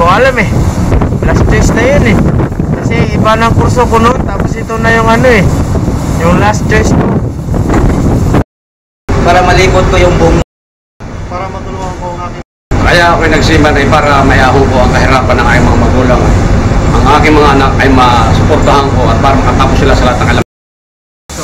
ko alam eh. Last choice na yun eh. Kasi iba ng kurso ko noon. Tapos ito na yung ano eh, yung last choice ko. Para malikot ko yung buong. Para matulungan ko ang aking. Kaya ako'y nagsiman ay para mayaho ko ang kahirapan ng aking mga magulang. Ang aking mga anak ay masuportahan ko at para makatapos sila sa lahat ng alam. So,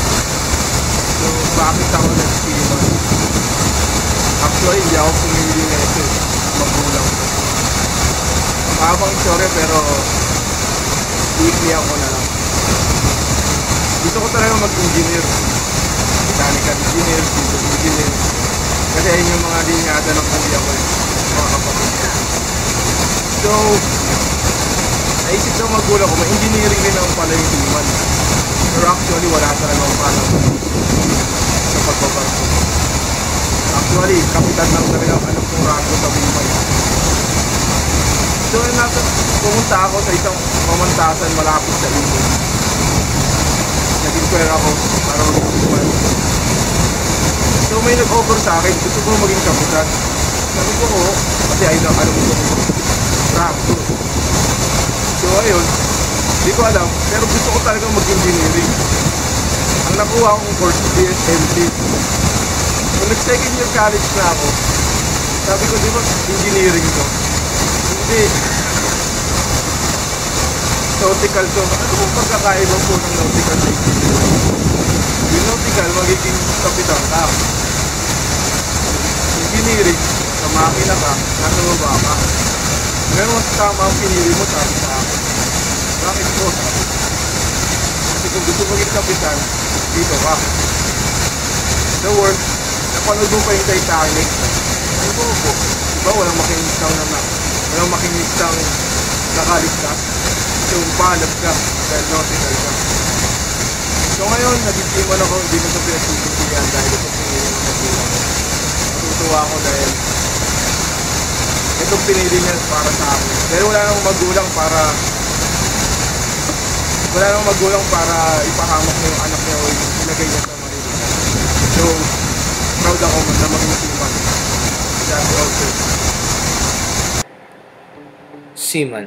bakit ako nagsiman? Actually, hindi ako pumili na ito eh. Magulang ko. Mahabang story pero weekly ako na lang. Gusto ko talaga mag-engineer. Mechanical engineer, civil engineer. Kasi ayun yung mga linyada ng pamilya ko eh. Mga kapatid. So, naisip ng magulang ko, may engineering din ako pala yung timan. Pero actually, wala talaga akong alam sa pagbabarko. Actually, kapitan lang talaga ang alam kong rago sa Bimay. So, pumunta ako sa isang pamantasan malapit sa Ibo. Nag-inquire ako para mag-timan. So, may nag-offer sa akin, gusto ko maging kapitan. Sabi ko, oo, kasi ayun ang alam ko rago. So, ayun, hindi ko alam, pero gusto ko talaga mag-engineering. Ang nakuha akong course, DSMT. Kung nag-second year college na ako, sabi ko, di ba, engineering to? Hindi. Nautical to. Ano kung pagkakaiba po ng nautical na engineering? Yung nautical, magiging kapitan ka. Engineering, sa makina ka, nasa baba ka. Pero mas tama ang pinili mo, sabi sa akin. Bakit po? Kasi kung gusto maging kapitan, dito ka. The world, napanood mo pa yung Titanic. Ano po? Diba walang makinistang nakaligtas? Yung palag ka, dahil nautical ka. So ngayon, nagsisimon ako, hindi mo sa pinagpipilihan dahil ito pinili ng magulang. Natutuwa ako dahil itong pinili niya para sa akin. Pero wala namang magulang para ipahamak niya yung anak niya o yung ilagay niya sa marili niya. So, proud ako na maging seaman. That's also. Seaman.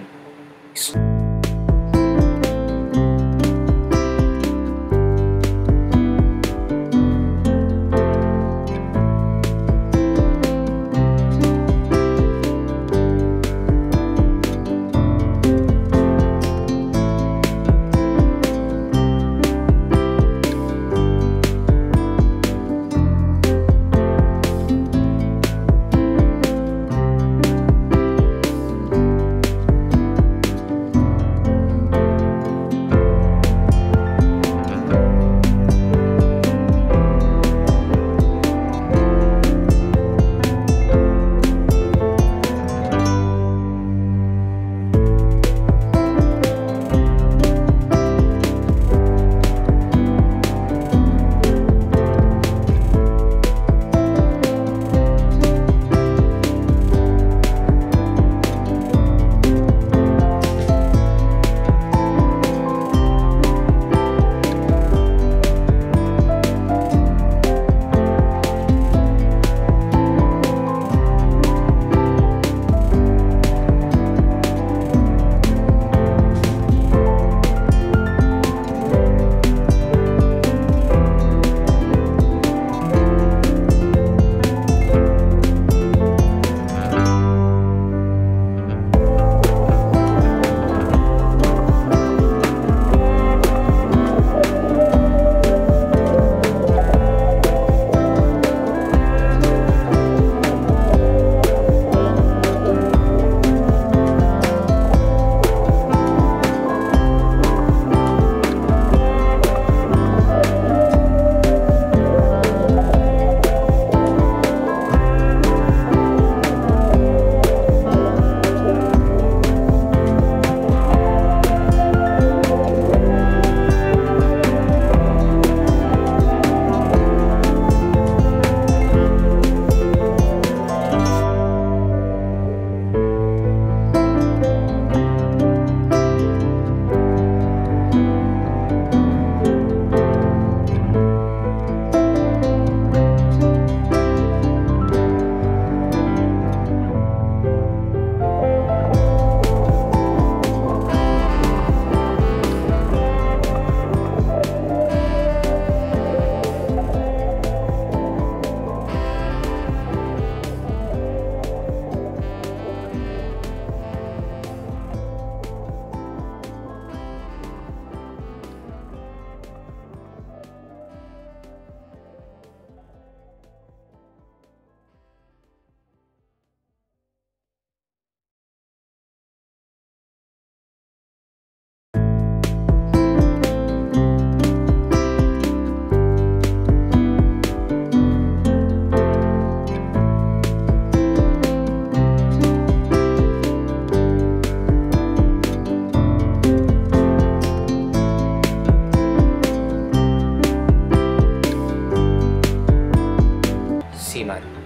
Seaman.